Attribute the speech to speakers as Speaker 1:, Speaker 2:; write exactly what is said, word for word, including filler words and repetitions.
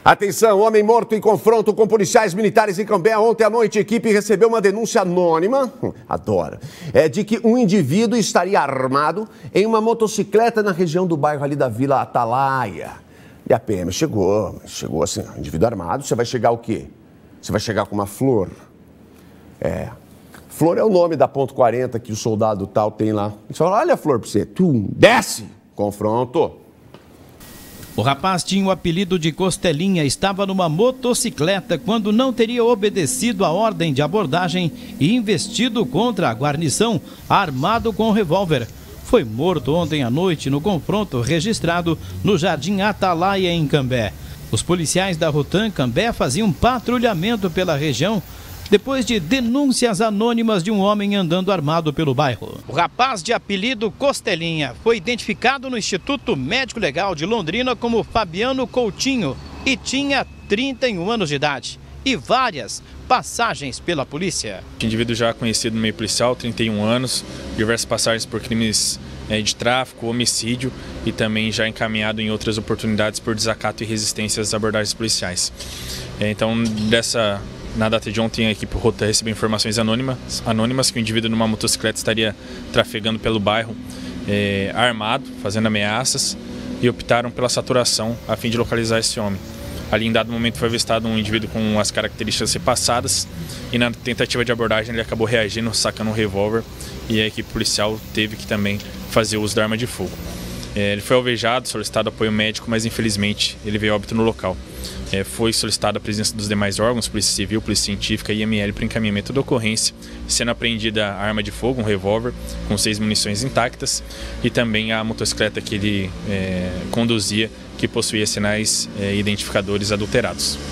Speaker 1: Atenção, homem morto em confronto com policiais militares em Cambé. Ontem à noite, a equipe recebeu uma denúncia anônima, adoro, é de que um indivíduo estaria armado em uma motocicleta na região do bairro ali da Vila Atalaia. E a P M chegou, chegou assim, indivíduo armado, você vai chegar o quê? Você vai chegar com uma flor. É, flor é o nome da ponto quarenta que o soldado tal tem lá. Ele fala, olha a flor pra você, tum, desce, confronto.
Speaker 2: O rapaz tinha o apelido de Costelinha, estava numa motocicleta quando não teria obedecido a ordem de abordagem e investido contra a guarnição, armado com revólver. Foi morto ontem à noite no confronto registrado no Jardim Atalaia, em Cambé. Os policiais da Rotan Cambé faziam patrulhamento pela região depois de denúncias anônimas de um homem andando armado pelo bairro. O rapaz de apelido Costelinha foi identificado no Instituto Médico Legal de Londrina como Fabiano Coutinho e tinha trinta e um anos de idade e várias passagens pela polícia.
Speaker 3: O indivíduo já conhecido no meio policial, trinta e um anos, diversas passagens por crimes é, de tráfico, homicídio e também já encaminhado em outras oportunidades por desacato e resistência às abordagens policiais. É, então, dessa... Na data de ontem, a equipe Rotan recebeu informações anônimas, anônimas que o indivíduo numa motocicleta estaria trafegando pelo bairro é, armado, fazendo ameaças, e optaram pela saturação a fim de localizar esse homem. Ali, em dado momento, foi avistado um indivíduo com as características repassadas e na tentativa de abordagem ele acabou reagindo, sacando um revólver, e a equipe policial teve que também fazer uso da arma de fogo. É, ele foi alvejado, solicitado apoio médico, mas infelizmente ele veio a óbito no local. É, foi solicitada a presença dos demais órgãos, Polícia Civil, Polícia Científica e I M L para encaminhamento da ocorrência, sendo apreendida a arma de fogo, um revólver com seis munições intactas e também a motocicleta que ele é, conduzia, que possuía sinais é, identificadores adulterados.